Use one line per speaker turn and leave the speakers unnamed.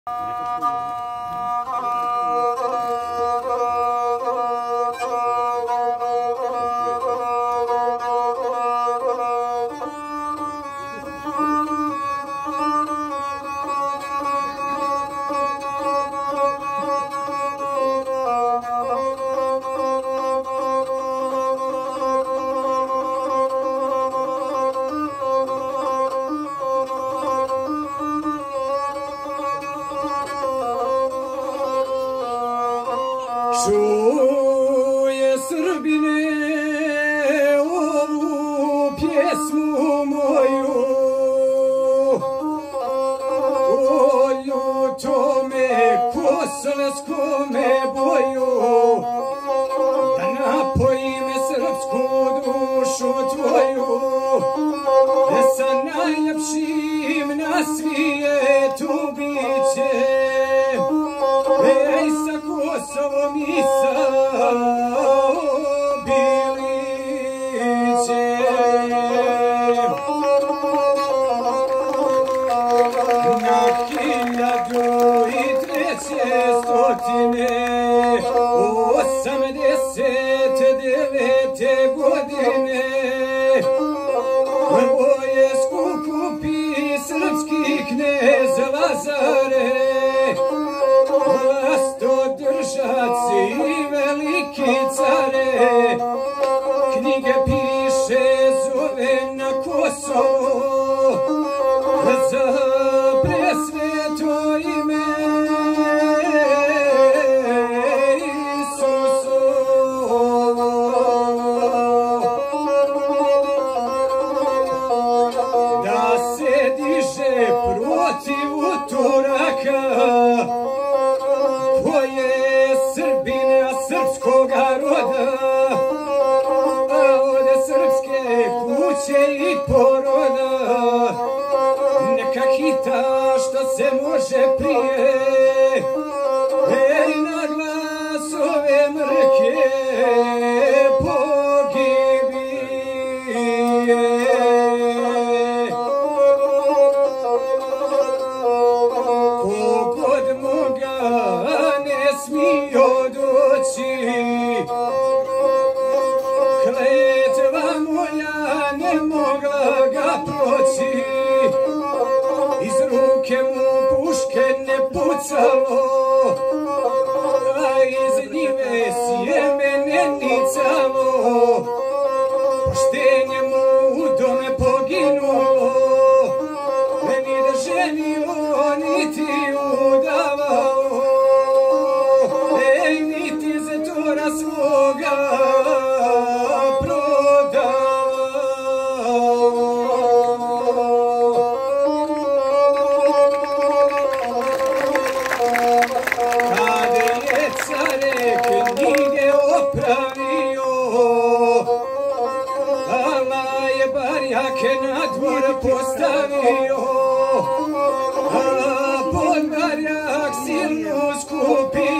Čuje Srbine ovu pjesmu moju, o ljutome kosovskome boju, da napojim srpsku dušu tvoju, sa najljepšim na svijetu biće. Ej, sa Kosovom i sa Biliće. Na 1389. godine vojsku kupi srpski knez Lazare, vlastodržaci i veliki care, knjige piše, zove na Kosovo, za presveto ime Isusovo. Da se diže protiv Turaka, ko je Srbina srpskoga roda, a od srpske kuće i poroda, neka hita što se može prije, ej, na glas ove mrke pogibije. Kogod moga ne smio doći, kletva moja ne mogla ga proći, iz ruke mu puške ne pucalo, a iz njive sjeme ne nicalo, poštenje mu u dome poginulo, ni da ženio niti udavao, ej, niti zetora svoga knjige opravio, Allah je barjake na dvor postavio, a pod barjak silnu skupio.